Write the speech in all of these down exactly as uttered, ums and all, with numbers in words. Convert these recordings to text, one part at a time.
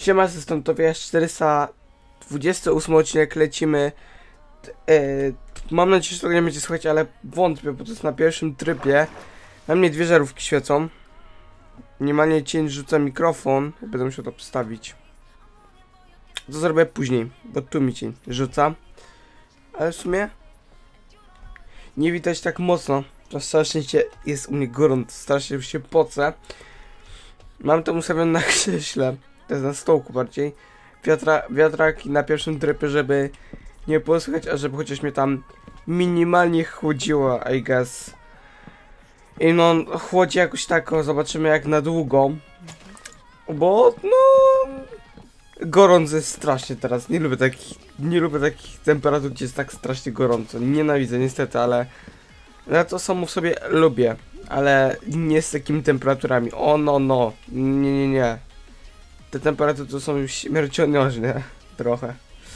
Siema, jestem Tobiasz, czterysta dwudziesty ósmy odcinek, lecimy. E, mam nadzieję, że to nie będzie słychać, ale wątpię, bo to jest na pierwszym trybie. Na mnie dwie żarówki świecą. Minimalnie cień rzuca mikrofon, będę musiał to przedstawić. To zrobię później, bo tu mi cień rzuca. Ale w sumie nie widać tak mocno. To strasznie się jest u mnie gorąco, strasznie się pocę. Mam to ustawione na krześle. To jest na stołku bardziej. Wiatra, wiatraki na pierwszym trybie, żeby nie posłuchać, a żeby chociaż mnie tam minimalnie chłodziło, I guess. I no, chłodzi jakoś tak, o, zobaczymy jak na długo. Bo, no... gorąco jest strasznie teraz, nie lubię takich, nie lubię takich temperatur, gdzie jest tak strasznie gorąco. Nienawidzę niestety, ale... ja to samo w sobie lubię, ale nie z takimi temperaturami. O no, no, nie, nie, nie. Te temperatury to są już śmiercionośne trochę.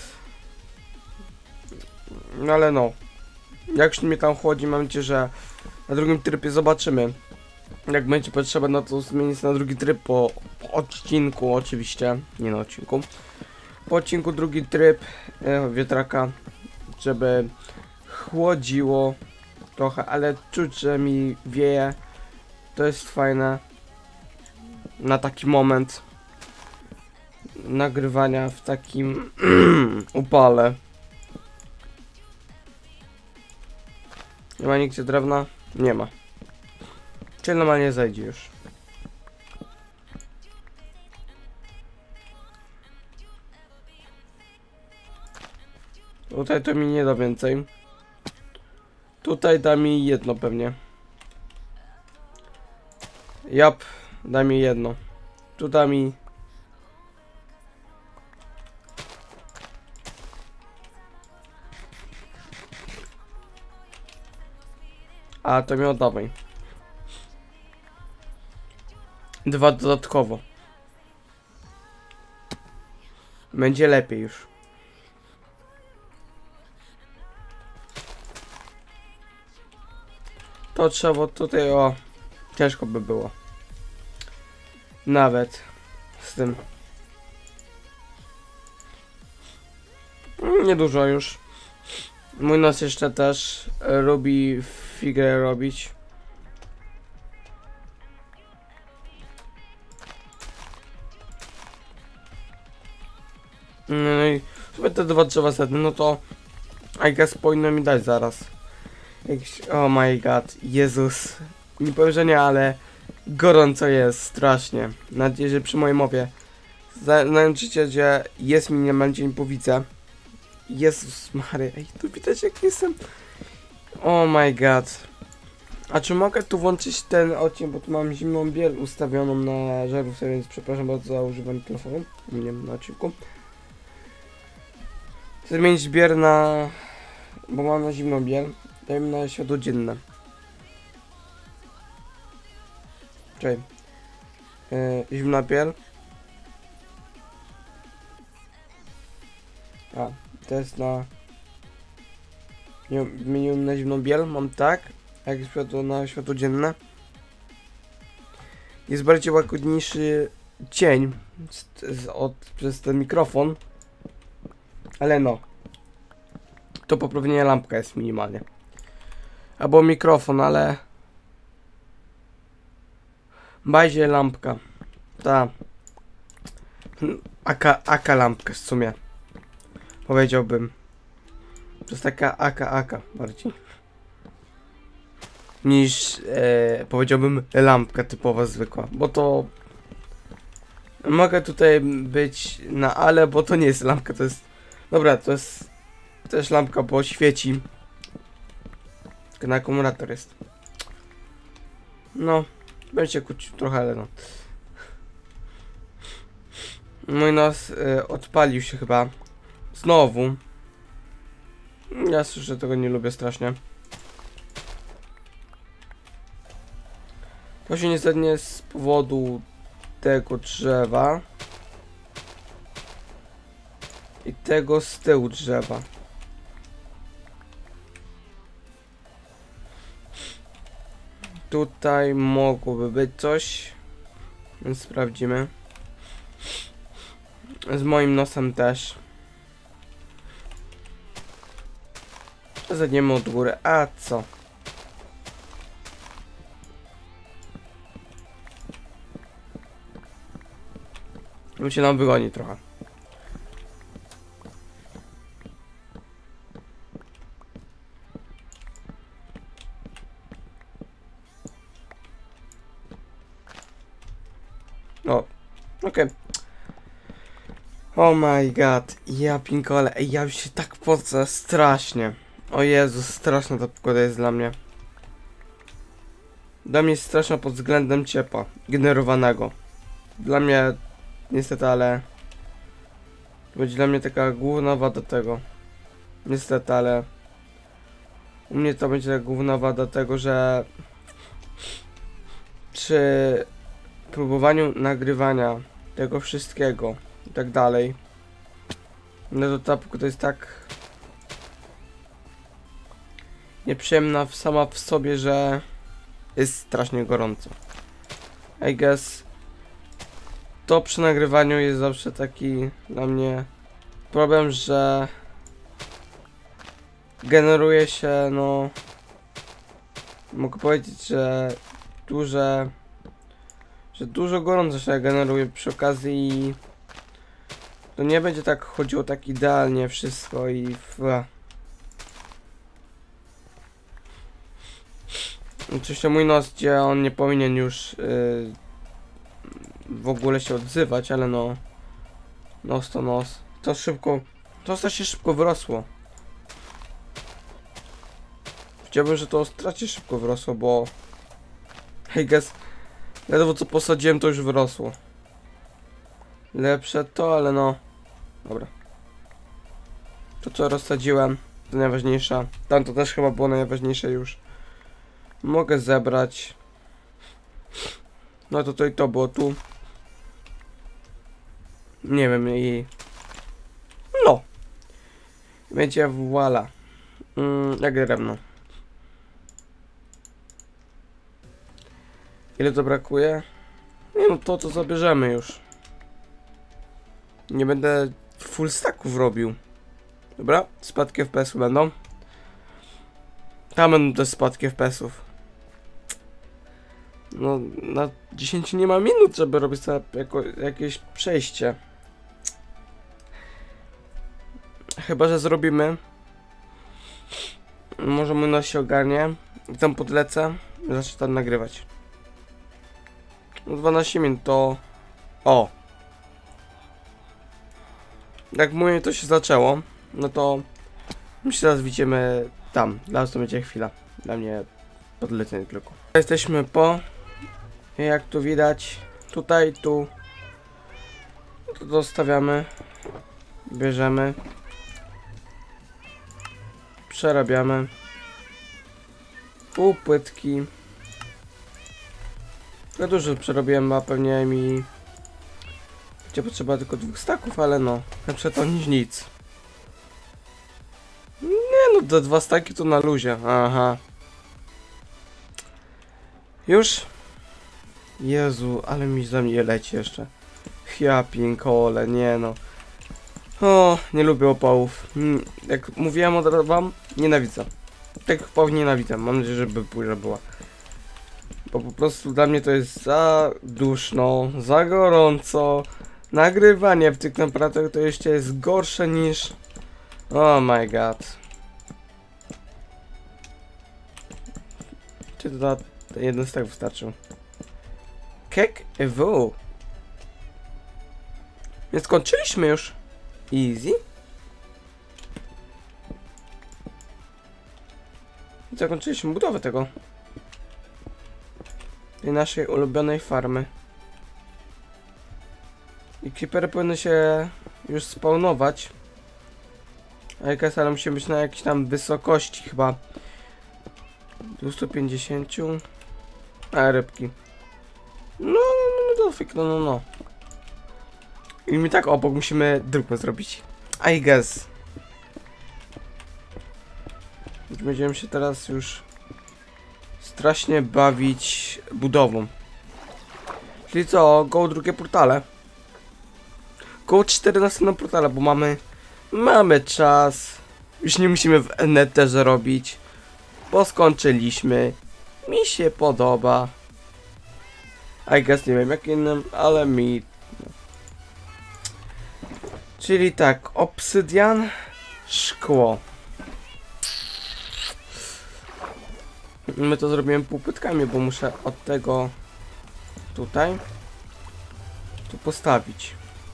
No ale no. Jak już mnie tam chłodzi, mam nadzieję, że na drugim trybie zobaczymy. Jak będzie potrzeba, no to zmienić na drugi tryb po odcinku oczywiście. Nie na odcinku. Po odcinku drugi tryb e, wiatraka, żeby chłodziło trochę, ale czuć, że mi wieje. To jest fajne. Na taki moment nagrywania w takim upale. Nie ma nigdzie drewna? Nie ma. Czyli normalnie zajdzie już. Tutaj to mi nie da więcej. Tutaj da mi jedno pewnie. Jap, da mi jedno. Tu da mi... a to mi oddawaj. Dwa dodatkowo. Będzie lepiej już. To trzeba tutaj, o... ciężko by było. Nawet z tym. Niedużo już. Mój nos jeszcze też lubi figę robić. No i sobie te dwa drzewa sedny, no to I guess powinno mi dać zaraz. Jakiś, oh my god, Jezus. Nie powiem, że nie, ale gorąco jest strasznie. Mam nadzieję, że przy mojej mowie znajdziecie, że jest minimalnie dzień po widzę. Jezus Maria, ej, tu widać jak jestem. Oh my god. A czy mogę tu włączyć ten odcinek, bo tu mam zimną biel ustawioną na żarówce, więc przepraszam bardzo za używanie telefonu. Nie wiem, na odcinku. Chcę zmienić biel na... bo mam na zimną biel. Dajmy na światło dzienne. Czekaj. Yy, zimna biel. A, to jest na... nie, zmieniłem na zimną biel, mam tak. Jak światło na światło dzienne. Jest bardziej łagodniejszy cień z, z, od, przez ten mikrofon. Ale no. To poprawienie lampka jest minimalnie. Albo mikrofon, ale... bazie lampka. Ta. Aka, aka lampka w sumie. Powiedziałbym. To jest taka aka aka bardziej. Niż e, powiedziałbym lampka typowa zwykła. Bo to... mogę tutaj być na ale, bo to nie jest lampka, to jest... dobra, to jest też lampka, bo świeci. Tylko na akumulator jest. No, będzie kłócił trochę, ale no. Mój nos y, odpalił się chyba. Znowu. Ja słyszę, tego nie lubię strasznie. To się niestety nie z powodu tego drzewa. I tego z tyłu drzewa. Tutaj mogłoby być coś. Więc sprawdzimy. Z moim nosem też. Zajdziemy od góry, a co? On się nam wygoni trochę. O, okej. Okay. Oh my god, ja pinkole, ej, ja już się tak pocę, strasznie. O Jezu, straszna ta pogoda jest dla mnie. Dla mnie jest straszna pod względem ciepła, generowanego. Dla mnie, niestety, ale... To będzie dla mnie taka główna wada tego. Niestety, ale... U mnie to będzie taka główna wada tego, że... Przy próbowaniu nagrywania tego wszystkiego i tak dalej, no to ta pogoda jest tak nieprzyjemna sama w sobie, że jest strasznie gorąco. I guess to przy nagrywaniu jest zawsze taki dla mnie problem, że generuje się, no mogę powiedzieć, że duże że dużo gorąco się generuje przy okazji i to nie będzie tak chodziło tak idealnie wszystko i w... Oczywiście mój nos, gdzie on nie powinien już yy, w ogóle się odzywać, ale no nos to nos. To szybko, to strasznie szybko wyrosło. Chciałbym, że to strasznie szybko wyrosło, bo I guess ledwo co posadziłem, to już wyrosło. Lepsze to, ale no. Dobra. To co rozsadziłem, to najważniejsze. Tam to też chyba było najważniejsze już. Mogę zebrać. No to to i to było tu. Nie wiem i... No. Będzie voila. Mm, jak drewno. Ile to brakuje? Nie no, to to zabierzemy już. Nie będę full stacków robił. Dobra, spadki F P S-ów będą. Tam będą też spadki F P S-ów. No, na dziesięć nie ma minut, żeby robić sobie jako, jakieś przejście. Chyba że zrobimy. Może mój nos się ogarnie. I tam podlecę. I zacznę tam nagrywać. dwanaście minut to... O! Jak mówię, to się zaczęło. No to... My się teraz widzimy tam. Dla nas to będzie chwila. Dla mnie podlecenie tylko. Jesteśmy po... Jak tu widać. Tutaj, tu. To zostawiamy. Bierzemy. Przerabiamy. Pół płytki. Ja dużo przerobiłem, a pewnie mi... Gdzie potrzeba tylko dwóch staków, ale no. Lepsze to niż nic. Nie no, te dwa staki to na luzie. Aha. Już? Jezu, ale mi za mnie leci jeszcze. Ja pinkole, nie no. O, nie lubię opałów. Jak mówiłem od razu wam, nienawidzę. Tak opałów nienawidzę. Mam nadzieję, żeby burza była. Bo po prostu dla mnie to jest za duszno, za gorąco. Nagrywanie w tych temperaturach to jeszcze jest gorsze niż... Oh my god. Czy to jeden z tak wystarczył? Kek ewu. Nie skończyliśmy już. Easy. Zakończyliśmy budowę tego. Tej naszej ulubionej farmy. I creepery powinny się już spawnować. A jakaś, ale musi być na jakiejś tam wysokości chyba. dwieście pięćdziesiąt. A rybki. No, no, no, no, no, no, no. I my tak obok musimy drugą zrobić. I guess. Będziemy się teraz już strasznie bawić budową. Czyli co, go drugie portale. koło czternastu na portale, bo mamy mamy czas. Już nie musimy w Netherze robić, bo skończyliśmy. Mi się podoba. I guess nie wiem jak innym, ale mi... Czyli tak, obsydian, szkło. My to zrobiłem półpłytkami, bo muszę od tego tutaj tu postawić.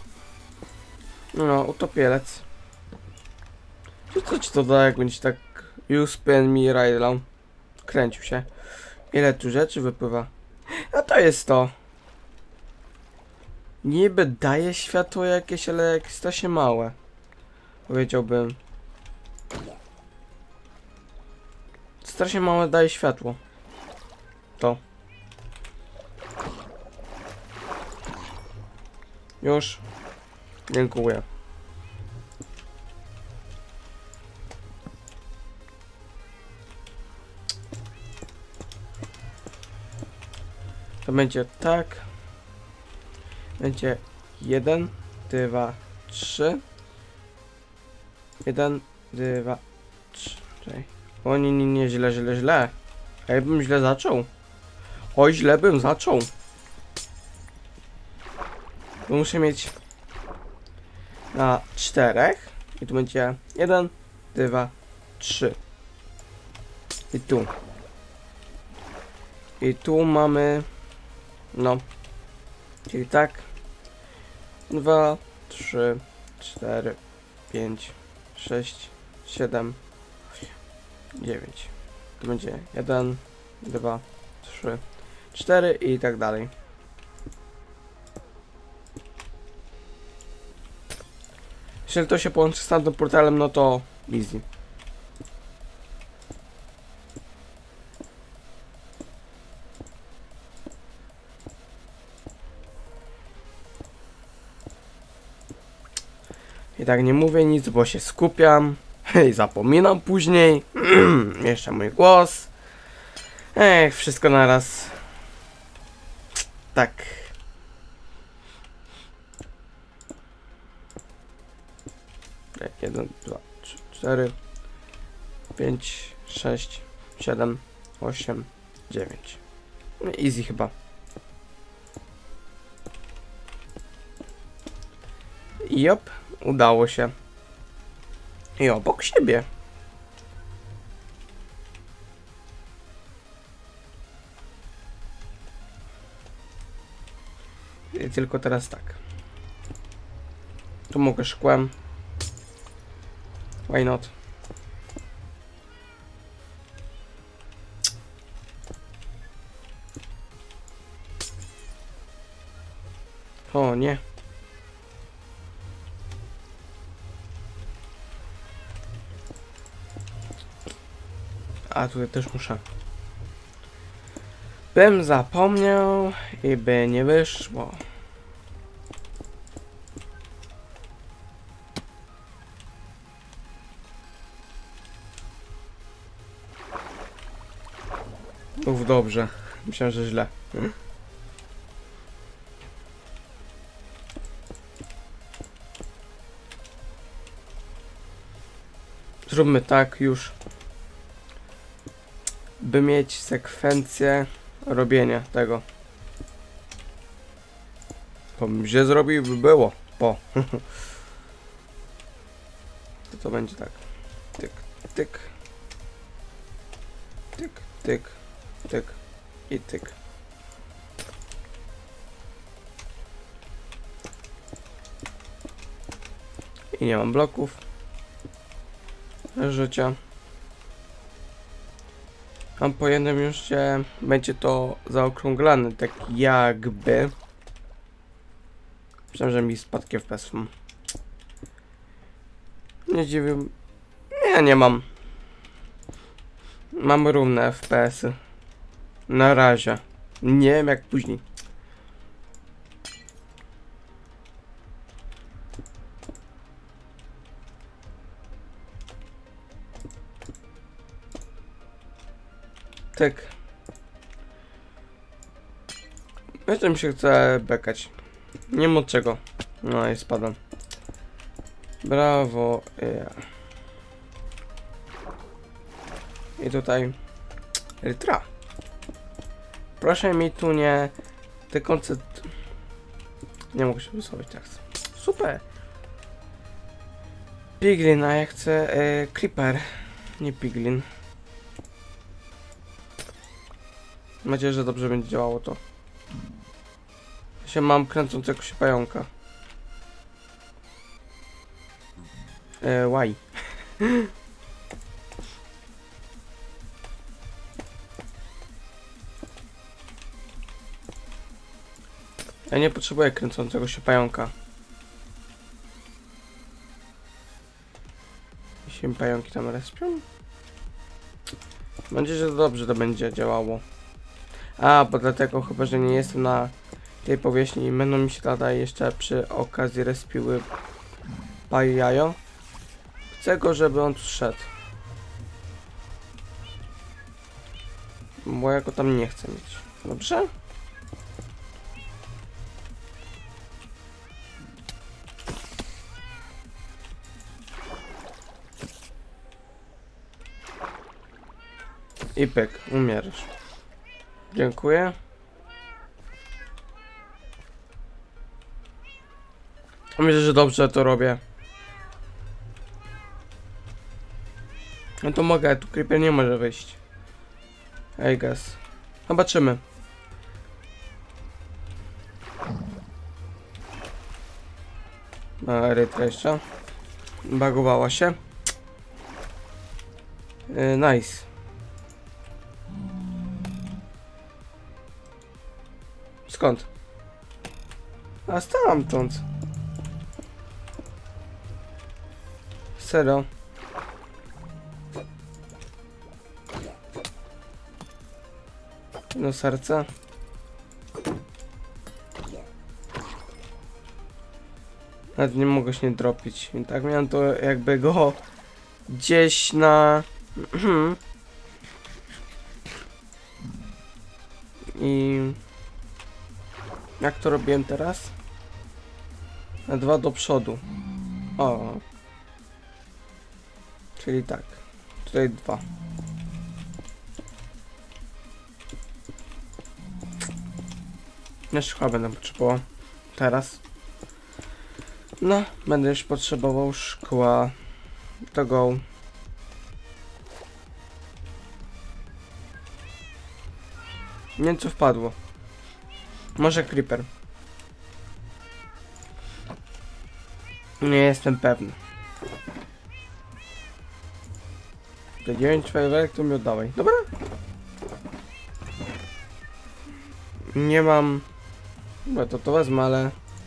No, utopielec. Co, co ci to da, jak będzie tak you spin me right along? Kręcił się. Ile tu rzeczy wypływa? A to jest to. Niby daje światło jakieś, ale jakieś strasznie małe. Powiedziałbym. Strasznie małe daje światło. To. Już. Dziękuję. To będzie tak. Będzie jeden, dwa, trzy. Jeden, dwa, trzy. Czekaj. O nie, nie, nie, źle, źle, źle. A ja bym źle zaczął. Oj, źle bym zaczął. Bo muszę mieć na czterech. I tu będzie jeden, dwa, trzy. I tu. I tu mamy, no, czyli tak, dwa, trzy, cztery, pięć, sześć, siedem, dziewięć. To będzie jeden, dwa, trzy, cztery i tak dalej. Jeśli to się połączy z tamtym portalem, no to easy. I tak nie mówię nic, bo się skupiam i zapominam później. Jeszcze mój głos. Ech, wszystko naraz. Tak. Tak, jeden, dwa, trzy, cztery, pięć, sześć, siedem, osiem, dziewięć. Easy chyba. Jop, udało się. I obok siebie. I tylko teraz tak. Tu mogę szkłem. Why not? O nie. A tutaj też muszę. Bym zapomniał i by nie wyszło. Uf, dobrze. Myślałem, że źle. Hmm? Zróbmy tak już, by mieć sekwencję robienia tego. To bym źle zrobił, by było. Po. To to będzie tak. Tyk, tyk. Tyk, tyk, tyk i tyk. I nie mam bloków życia. Mam po jednym już się będzie to zaokrąglane, tak jakby. Myślałem, że mi spadki F P S. Nie dziwię. Nie, nie mam. Mam równe F P S-y. Na razie. Nie wiem jak później. Tak. Jeszcze mi się chce bekać. Nie wiem od czego. No i spadam. Brawo. Yeah. I tutaj Rytra. Proszę mi tu nie te koncept. Nie mogę się wysłowić teraz. Super. Piglin, a ja chcę e, Creeper, nie Piglin. Mam nadzieję, że dobrze będzie działało to. Ja się mam kręcącego się pająka. E, why? Ja nie potrzebuję kręcącego się pająka. Jeśli mi pająki tam respią? Mam nadzieję, że dobrze to będzie działało. A, bo dlatego chyba, że nie jestem na tej powierzchni i będą mi się tutaj jeszcze przy okazji respiły jajo. Chcę go, żeby on tu szedł. Bo ja go tam nie chcę mieć. Dobrze? I pyk, umierasz. Dziękuję. Myślę, że dobrze to robię. No to mogę, tu creeper nie może wyjść. I guess. Zobaczymy. A, Rytra jeszcze. Bagowała się. Yy, nice. Skąd? A stamtąd. Serio. No serce. Nawet nie mogę się nie dropić. I tak miałem to jakby go gdzieś na... I... Jak to robiłem teraz? Na dwa do przodu. O. Czyli tak. Tutaj dwa. Jeszcze chyba będę potrzebował. Teraz. No, będę już potrzebował szkła. To go. Nie wiem co wpadło. Może creeper. Nie jestem pewny. Te dziewięć fajerwerek to mi oddawaj. Dobra. Nie mam... Dobra, to to wezmę, ale...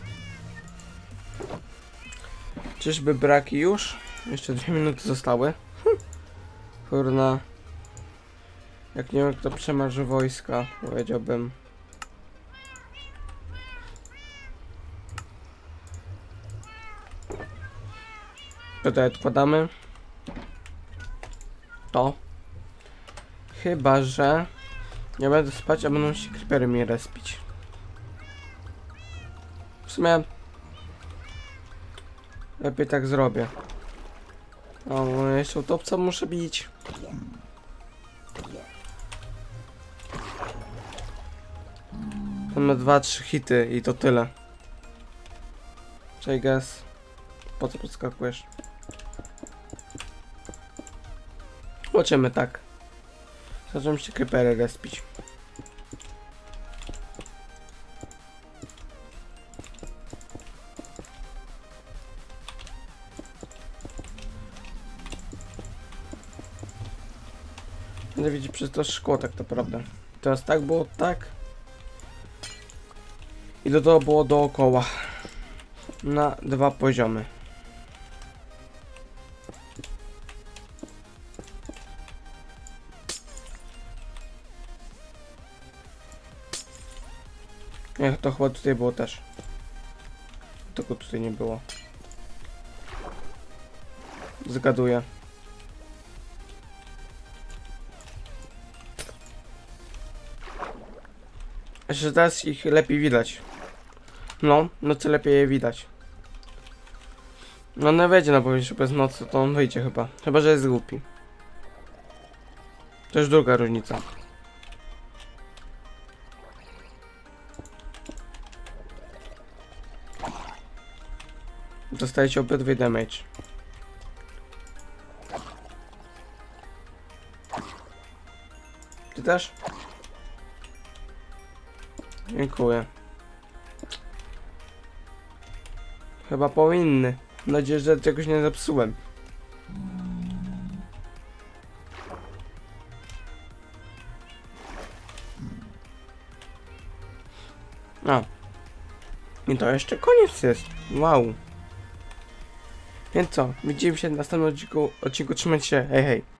Czyżby braki już? Jeszcze dwie minuty zostały. Hm. Kurna. Jak nie wiem kto przemarzy wojska, powiedziałbym. Tutaj odkładamy. To. Chyba, że nie będę spać, a będą się creepery mi respić. W sumie lepiej tak zrobię. O, jeszcze utopca muszę bić. Mamy dwa, trzy hity i to tyle. Cześć, guys. Po co podskakujesz? Zobaczymy tak. Zacząłem się creepery respić. Będę widzieć przez to szkło tak naprawdę. Teraz tak było, tak. I do tego było dookoła. Na dwa poziomy. Nie, to chyba tutaj było też. Tego tutaj nie było. Zgaduję. Jeszcze teraz ich lepiej widać. No, no co lepiej je widać. No nie wejdzie na powierzchnię bez nocy, to on wyjdzie chyba. Chyba, że jest głupi. To już druga różnica. Dostajecie obydwie damage. Ty też? Dziękuję. Chyba powinny. Mam nadzieję, że czegoś nie zepsułem. A. I to jeszcze koniec jest. Wow. Więc co? Widzimy się w następnym odcinku. odcinku. Trzymajcie się. Hej, hej.